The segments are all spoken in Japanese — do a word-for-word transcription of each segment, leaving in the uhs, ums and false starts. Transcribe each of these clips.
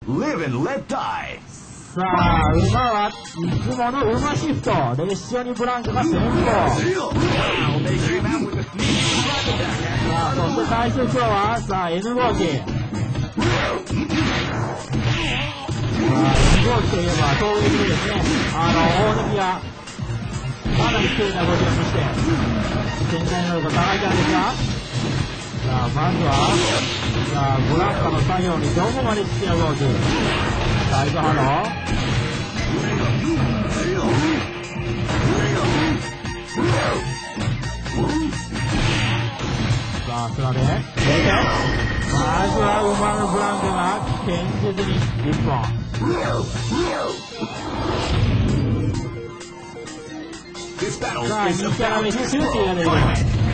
Live and let die. さあ、馬はいつもの馬シフト。で、一緒にブランクが先行。さあ、そして対する今日は、さあ、N 号機。さあ、N 号機といえば、攻撃でですね、あの、大関が、かなり綺麗な動きを見せて、全体能力が高いからですが、さあ、まずは、さあ、ブランカの作業にどこまで付き合う動き。サイドハロー。さあ、それで、まずは馬のブランクが堅実にいっぽん。さあ、にキャラ目、シューティーが出てくる。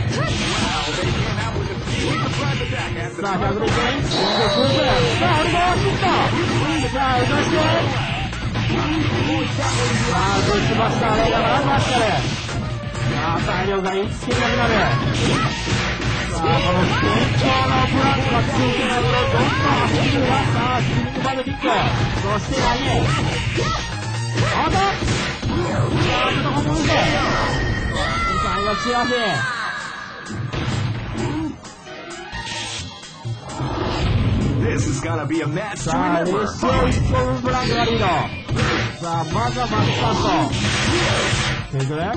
さあ、ひゃくでいって、連続する。さあ、オリゴーシット。さあ、打たして。さあ、ブッチバスターレイがまずバスターで。さあ、体力が一気になくなる。さあ、この先頭のブランクがついてないと、どんどん走ってくるが、さあ、スピニングバードキック。そして投げ。あとさあ、ちょっとここ見て。最後、幸せ。さあ、列車を一本ブランクがリード。さあ、まずはマックスタート。削る。さあ、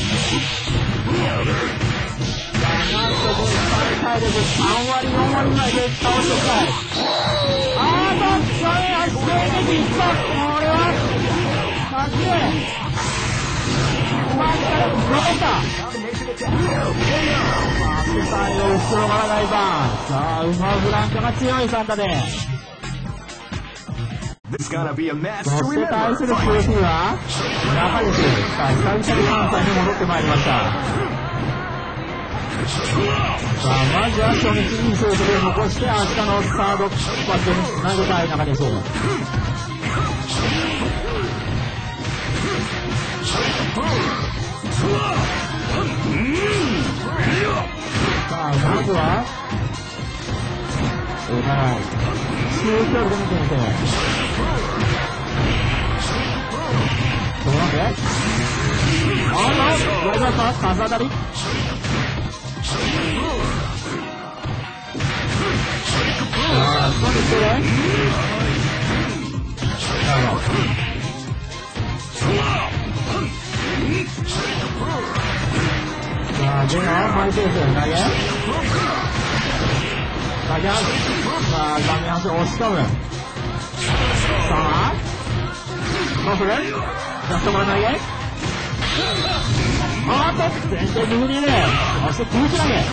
なんとこの体力さんわりよんわりぐらいで倒していきたい。あーと、それは衝撃一発。これは、かっけえ。前から残った。最後、後ろから大バーン。さあ、馬ブランカが強いサンタで。そして対する シーエフ は、中です。さあ、久々に関西に戻ってまいりました。さあ、まずは初日に成績を残して、明日のサードスパットにつなげたい中です。さあ、まずは、お互い、中距離で見てみて。どうなんであの、どうだった風当たりさあ、少ししてね。なるほど。さあ、では、マイペース、投げ投げさあ、画面端押し込む。さあ、どうするジャストマン投げあーっと、前転右に入れそして空気投げ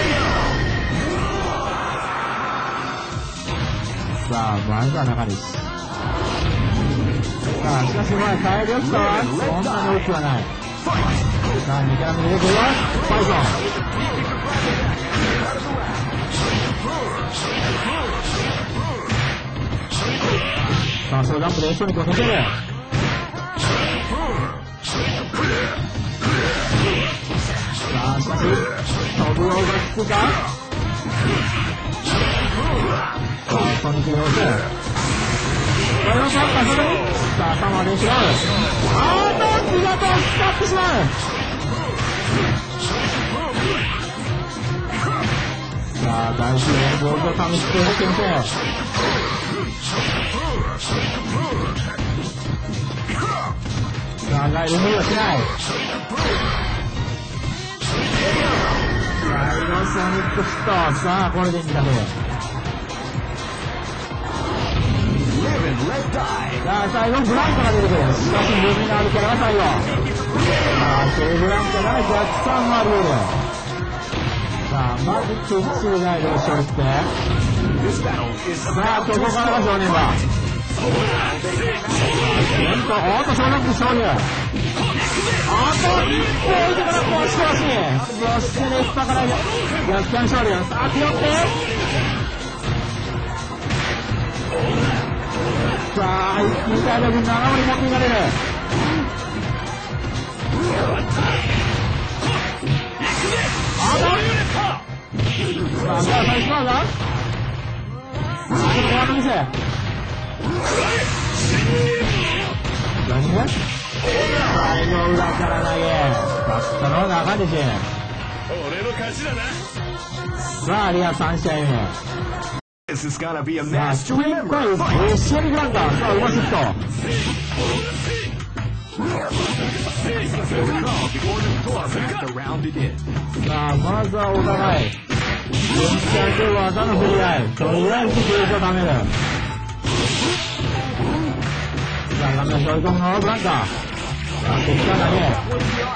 さあ、まずは中西。さあ、しかしまあ、体力差はそんなに大きくはない。さあ、にキャラ目出てくるよ。パイソン。さあ、そのジャンプで一緒にこう抜ける。さあ、しかし、飛ぶようがつくかさあ、ソニック要請。これをさったそれに、さあ、サマーで違う。あーっと、気がと使ってしまう。さあ、大事なボールを試して先生。さあ、ガイル無理はしない。最後、ソニックヒット。さあ、これでにだけ。さあ、最後、ブランカが出てくる。しかし、ルミナールキャラが最後。さあ、それブランカが逆算もあるようで。さあ、まず、キッチルガイルを勝利して。さあ、ここからが正念場。えっと、おっと、小学校勝利。あと一歩置いてからこうしてほしい。そして、レスパから逆転勝利。さあ、拾って。さあ、一気に体力ななわり持っていかれる。あとさあ、じゃあ最初はがさあ、この後見せ。さね。最後裏から投げ。勝ったのは中西。 俺の勝ちだな。 さあ、リアさん試合目。 This is gonna be a さあ、 match ス to クリーン remember. 対レシオニブランカ。さあ、うまシフト。さあ、まずはお互い。連チャンで技の振り合い。とりあえずゲージを貯める。さあ、画面に追い込むのはブランカ。さあ、こっから投げ。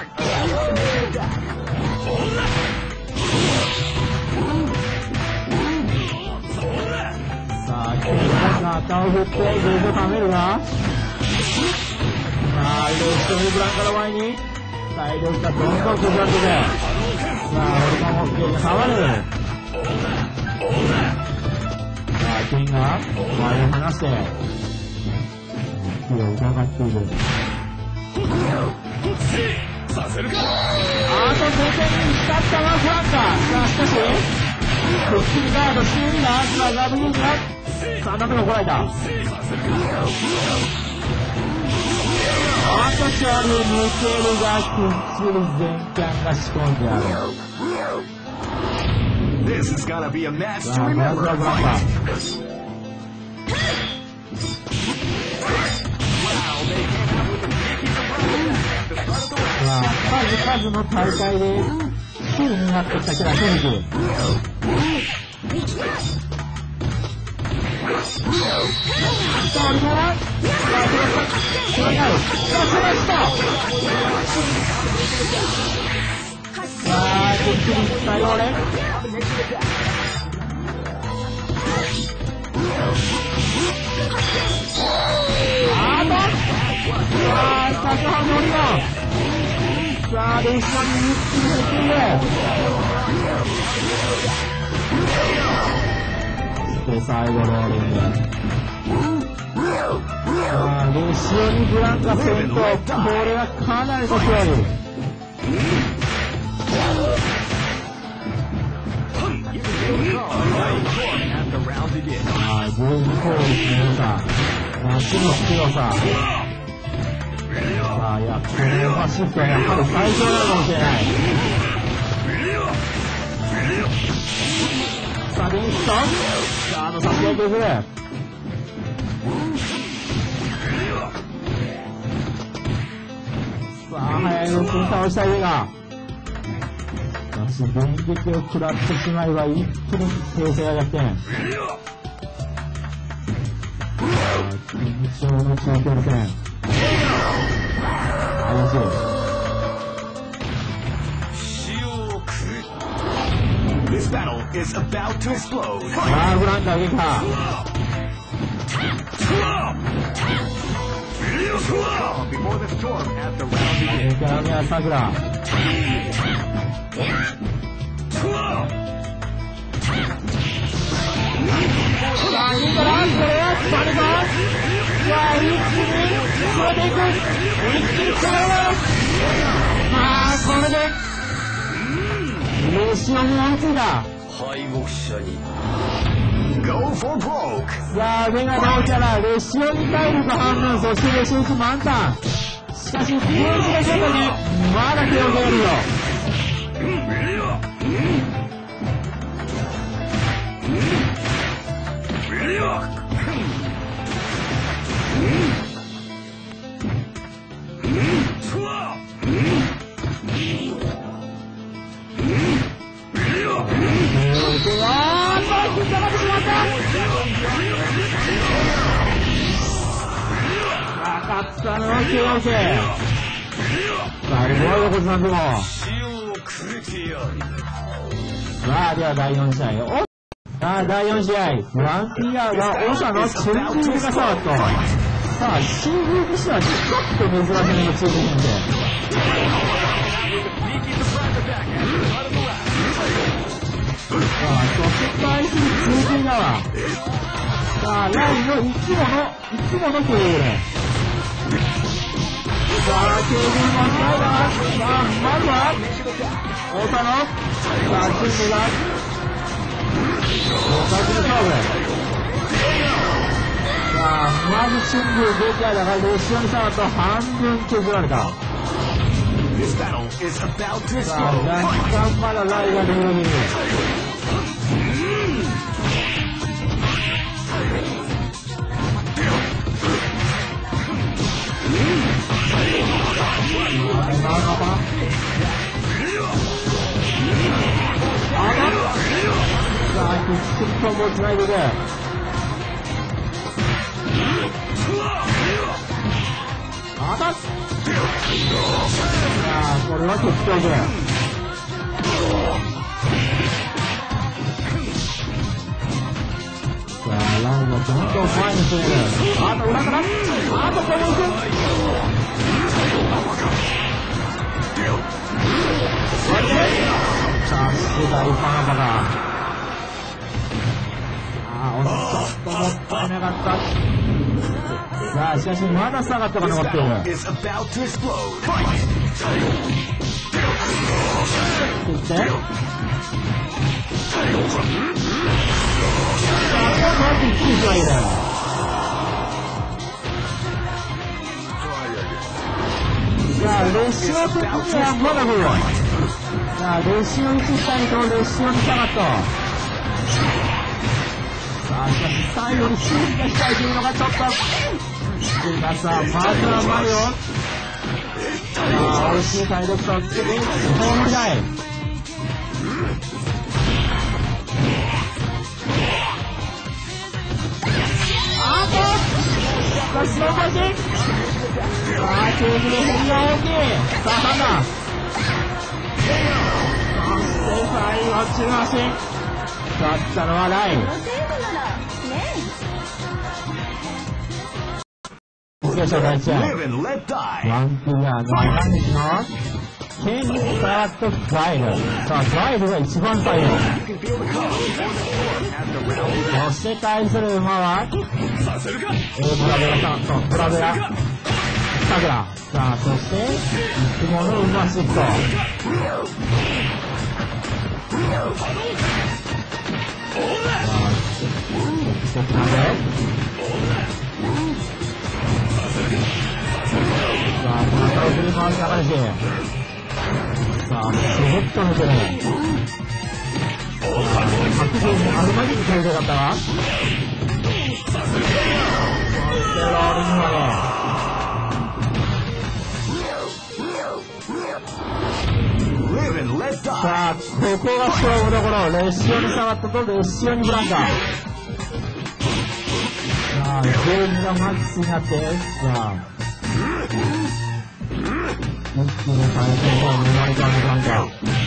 さあ、ケイさんが頭を振ってゲージを貯めるが。さあ、レシオニブランカの前に。体力がどんどん崩れてて。さあ、オルガンホッケーが下がる。さあ、ケイが前を離して、息を伺っている。 させるか。 あと同点に光ったマフランカ。さあ、しかし、くっきりガードしているが、さあ、ガブリンが、さんだめをこらえた。あと勝利抜けるが、くっきり前キが仕込んである。 This is gonna be a match さ to あ、まず remember. はブランカ。さあ、数々の大会で不利になってきたキャラ、ケンジ。さあ、オリから、さあ、それが、さあ、それした。さあ、くっきり最後ね。あーと、さあ、高橋のオリが、さあ、レシオに一気に入っている。で、最後ローリング。さあ、レシオにブランカ先頭。これはかなりの勝利。はい、ボール攻撃の良さ、足の強さ。さあ、いや、これはシフトはやはり最強なのかもしれない。さあ、リンストン。さあ、あの差し上げてくれ。さあ、早いのに倒したいが。しかし、電撃を食らってしまえば一気に形勢が逆転。緊張の中堅戦。激しい。 This battle is about to explode. さあ、ブランカ撃破。 Before the storm at the round エンカラミアサクラ。さあ、いいから、これはバレた。さあ、一気に詰めていく。一気に詰める。まあ、これでレシオに追いついた。 敗北者に Go for broke. さあ、目が直したらレシオに体力半分、そしてレシオに満タン。しかし、ゲージが出たね。まだ手を出るよ。あーっと、引っかかってしまった。かかったのはケーオーケー。さあ、すごい横綱でも。さあ、ではだいよん試合。おさあ、だいよん試合。フランピアが長のチェンジがサート。さあ、シングルにしてはちょっと珍しいのがついてるんで。さあ、そして対する中継側。さあ、ラインのいつもの、いつもの経営で。さあ、経営のスライダー。さあ、まずは、太田の、さあ、準備が、最初の勝負。さあ、まずシングル出来上だからレシオン様と半分削られた。 This battle is about to さあ、 explode. 若干まだライが出るに。さあ、くっつくともつないでる。あたっ、さあ、これは決定で。さあ、ランがどんどん前に進む。あと裏から、あとこれも行く。さすがイパナバが。ああ、ちょっともったいなかった。さあ、しかしまだ下がったか This 残ってい battle る。 is about to explode. 切って。さあ、こうやって一気にはいいだよ。さあ、レシオ的にはまだ来る。さあ、レシオいちしたいとレシオに下がった。さあ、しかし最後にシーンがしたいというのがちょっと。さあ、さあ、まずはマリオ。さあ、美味しい体力とつけて、ホームライン。あと、しかし、残し。さあ、ケージで変が大きい。さあ、なんだ。そして、最後、中足。勝ったのはライン。第一試合。 Live and let die. ワンクーアーの何日のケンスターとガイル。さあ、ガイルが一番最後。そして対する馬は、えー、ブラベラさんと、ブラベラ、さくら。さあ、そして、いつもの馬シフト。さあ、そしてなんでさあ、また送り回しながらし。さあ、すごっと抜ける。白状にあるまじに取りたかったわ。そしてローリングまで。さあ、ここが勝負どころ。レッシオに下がったとレッシオにブランカ。さあ、ゲームがマックスになって、さあ、一気に回転を狙いたいブランカ。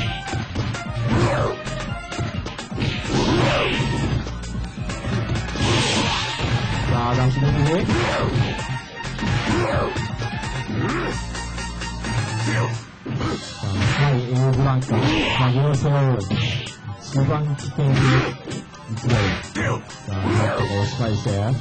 さあ、出し抜きで。さあ、はい、A ブランカ。まあ、要請を一番危険に一台。さあ、なんとか押し返して。あー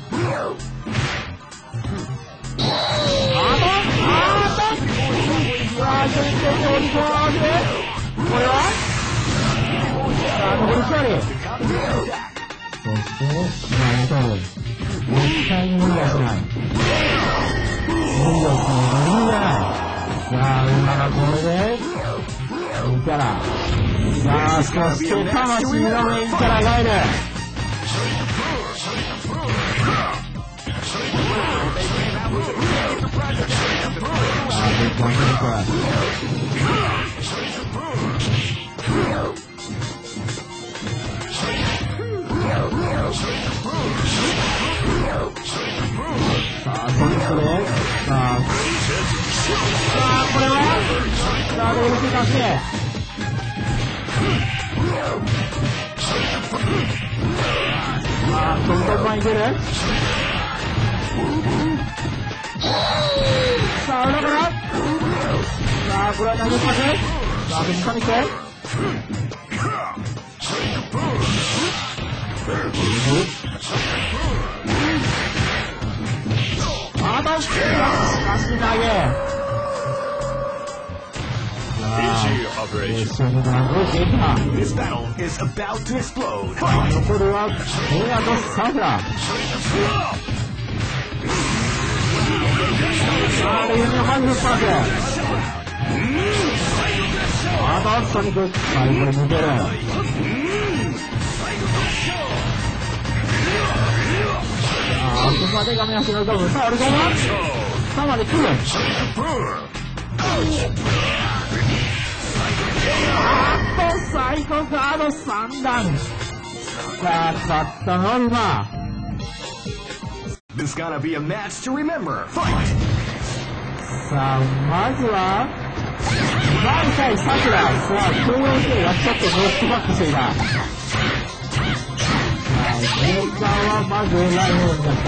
とあーとさあ、一緒に手を折り込ませて、これはさあ、残りひとり。そして、まあ、残る。絶対に無理はしない。無理をする無理じゃない。さあ、馬がこれで、インキャラ。さあ、そして魂のインキャラがいる。さあ、ベックワンベックワン。さあ、ソニックで、さあ、さあ、これは、さあ、ロールして出して、さあ、トントン前に出る。さあ、裏から、さあ、これは投げパス。さあ、別に見て。あと、しかし投げ。一緒にランドをゲッター。 This battle is about to explode. 残るは、エアとサフラ。 れ弓をまずぶっ放す。あとソニック。はい、これ抜ける。ああ、ここまで画面足のドブ。さあ、俺がさあまで来る。あっと、最後ガードさん段。さあ、勝ったの今。 This gotta be a match to remember. Fight! さあ、まずは、マイ対サクラ。さあ、共用性がちょっとノックバックしていた。さあ、メーカーはまずライオンだった。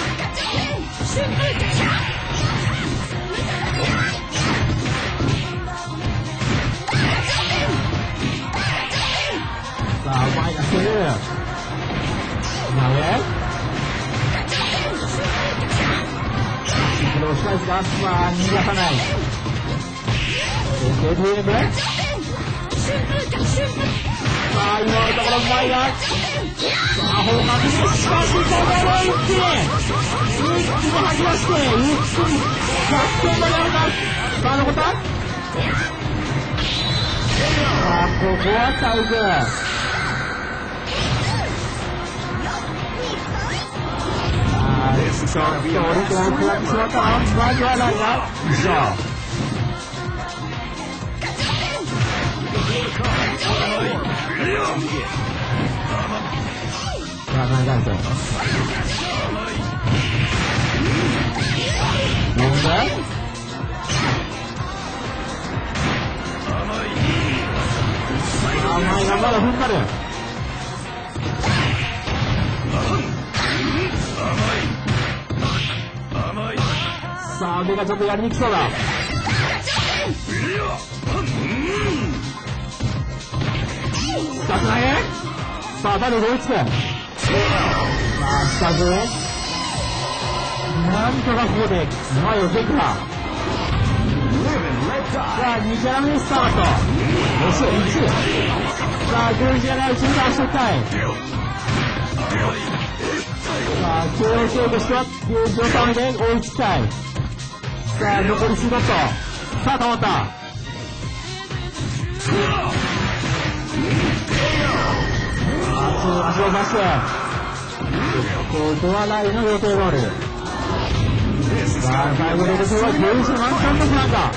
さあ、前が来る。投げ。このスライスがさあ、逃がさない。オーケー、ブレイク。さあ、今のところ前が。さあ、砲丸しかし、ここで一気に。一気に吐き出して、一気に逆転まであるか。さあ、残った。さあ、ここはサイズ。ちょっと折り込み食らってしまったな。まずはライナー。以上。さあ、何だって。なんで甘いがまだ踏ん張る。さあ、目がちょっとやりにくそうだ。さあ、つなげ。さあ、誰で追いつく。さあ、下地。なんとかここで前を出た。さあ、にキャラ目スタート。よし、いち。さあ、グルジアがいちに出していきたい。さあ、共栄系としてはじゅうさんで追いつきたい。さあ、残り数ドット。さあ、溜まった。足を出して。ここはラインの予定ゴール。さあ、最後の予定はじゅういち満タンのフランカ。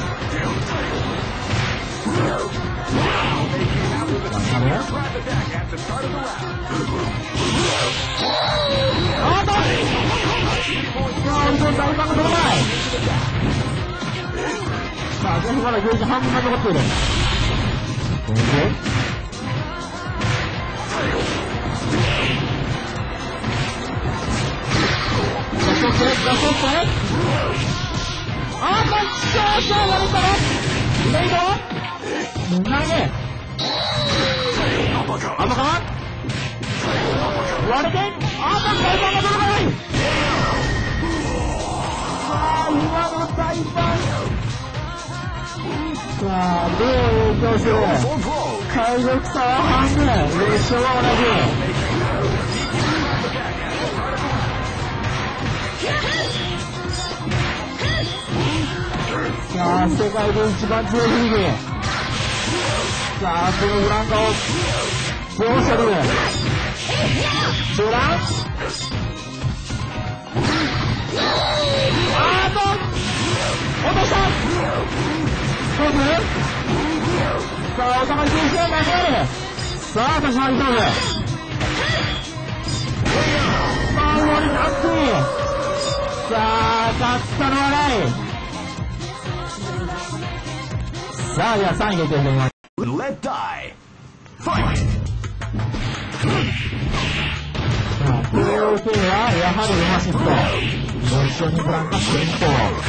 あーっとさあ、オリコン大番が取らない。さあ、前半からゲージ半分が残っている。これでガソッて、ガソッてあーっと、少々割れたらレイド投げアバカワ割れてあーっと、大番が取らない。さあ、今の大番さあ、どう影響する。体力差は半分、列車は同じ。さあ、世界で一番強いリーグ。さあ、このブランコをどうする。ブランあーっと落とした。どうする。さあ、お互い選手が投げる。さあ、始まりそうです。さあ、終わりなって。さあ、勝ったのはない。さあ、じゃあさんいでいってみます。 Let die. Fight. さあ、共用系はやはりエマシスト。一緒にブランカ先行。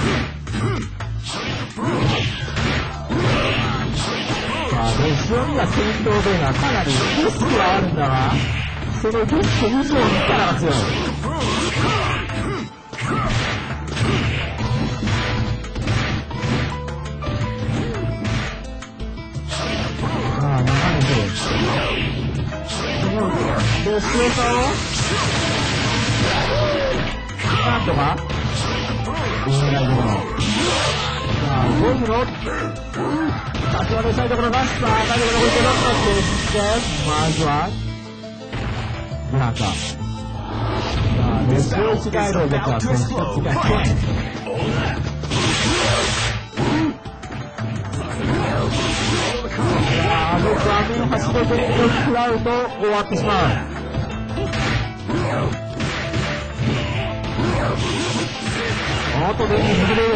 さあ、レシオニが先頭というのはかなりリスクはあるんだが、そのリスク以上に力が強い。さあ、流れてる。で、強さをなんとかリングライドの。さあ、動くの。立ち技したいところが、さあ、体力残りてろっとして、まずは、ブランカ。さあ、レスを違えるでか、その一つがケン。あの画面走るドリブルを食らうと終わってしまう。おっと、電気抜けている。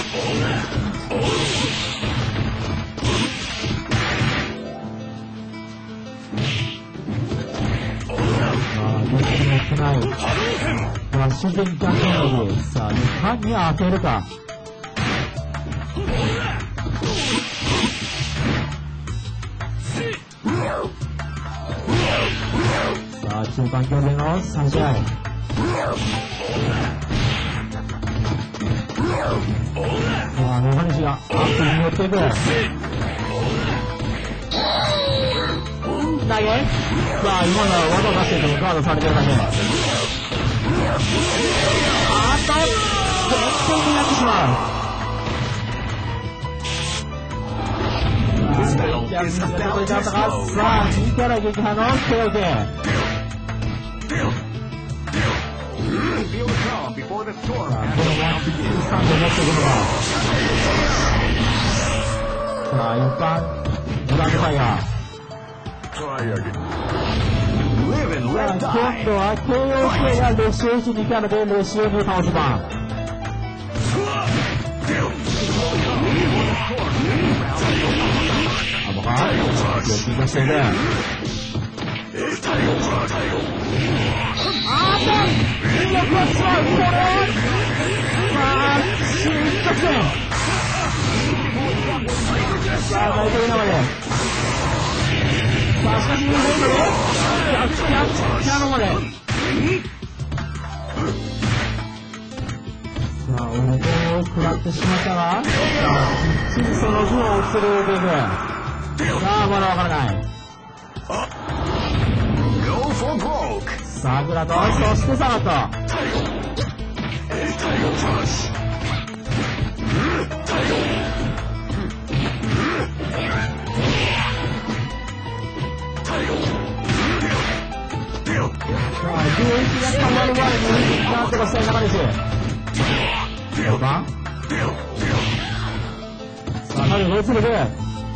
ああ、電気も少ない。フラッシュ電気アテンド。さあ、にかんに当てるか。さあ、中間距離のさん試合。さあ、中西がアップに寄っていく。投げ。さあ、今のは技を出していてもガードされてるだけ。あっと、全然になってしまう。さあ、新キャラ撃破のケーオーケー。さあ、このワンピックスタンド持っていくのが。さあ、一般、グランドファイヤー。さあ、今度は ケーオーケー がレシオいちにキャラでレシオに倒します。あ、もうかよく出している。あーっと威力は強い。これさあ、新直線。さあ、ナイトイナまで。さあ、しかし、レイドでキャッチキャッチキャノまで。さあ、俺を食らってしまったが、さあ、きっちりその分を落ちるべく。さあ、まだわからない。さくらと、そしてサガット。さあ、じゅういちがたまる前に、なんとかしたい中西。どうかさあ、体力追いつめて。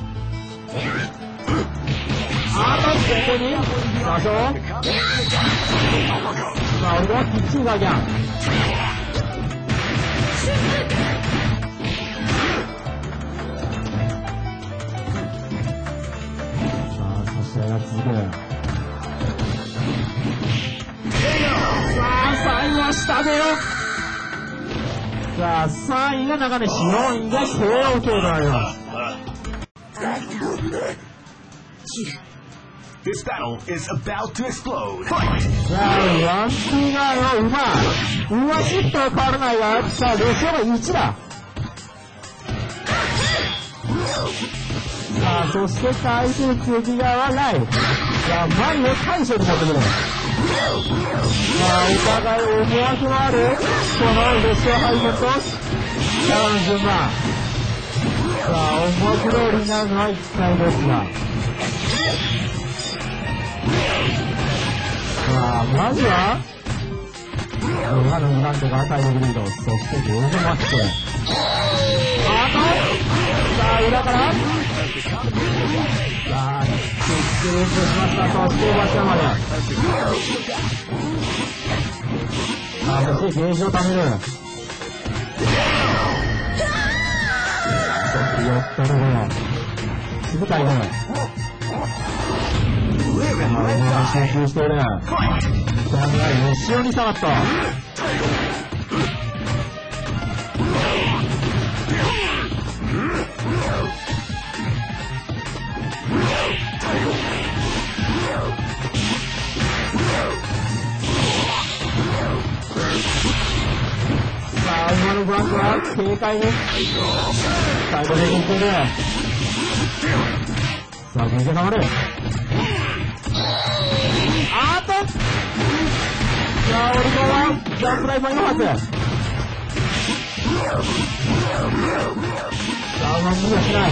あーと、ここに、さあ、そう。さあ、俺はきっちりだけやん。さあ、そしてが続く。さあ、最後は下でよ。さあ、さんいが中西、よんいが ケーオーケー となります。 This battle is about to explode. さあ、ワンツーガーの馬。馬シフトは変わらないが、さあ、レシオがいちだ。さあ、そして対する次側はライ。さあ、前を大将に持ってくる。さあ、お互い思惑のある、このレシオ配分と、キャラの順番。さあ、思惑通りになるのは一回ですが。さあ、まずは、今のなんとか体力リード、そしてゴールドマッチ。あと、さあ、裏から、さあ、キックレースしました。そしてバスターまで。さあ、そしてゲージを貯める。ちょっと寄ったところ。すぐ大変。集中している。さあ、後ろに下がった。さあ、今のブランクは軽快に最後でいっている。さあ、全然守る。あーっと、さあ、オリコンはジャンプライファイのはず。 さあ、何もしない。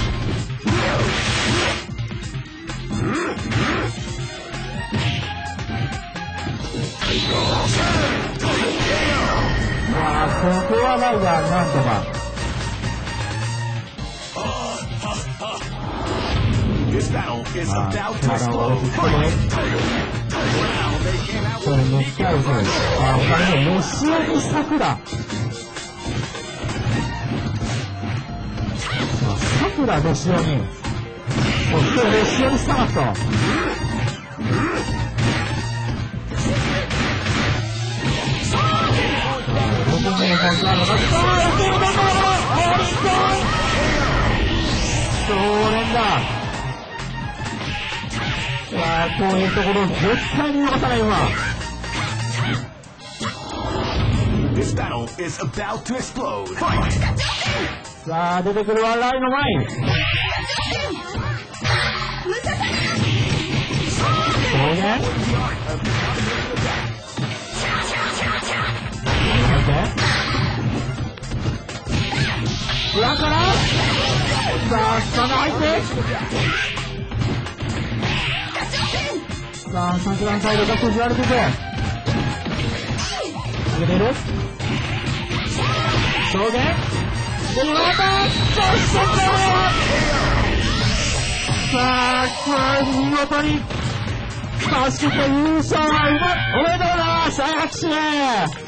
わあ、ここはライダー、なんとか。まあ、体を落ち着けて。これ、めっちゃ遅い。あ、他にも、吉岡さくら。さくら、吉岡に。そして、吉岡下がった。ここに本当あるのか。ああ、やってる、どんどんどんどん。オリンコン。少年だ。いやー、こういうところ絶対に逃さないわ。さあ、出てくるはライの前。そうね。裏からさあ、下が入ってさあ、さくらんサイドが削られてて上げれる上下でもまたそしてこれさあ、これ見事にそして優勝はうまいおめでとうございます。大拍手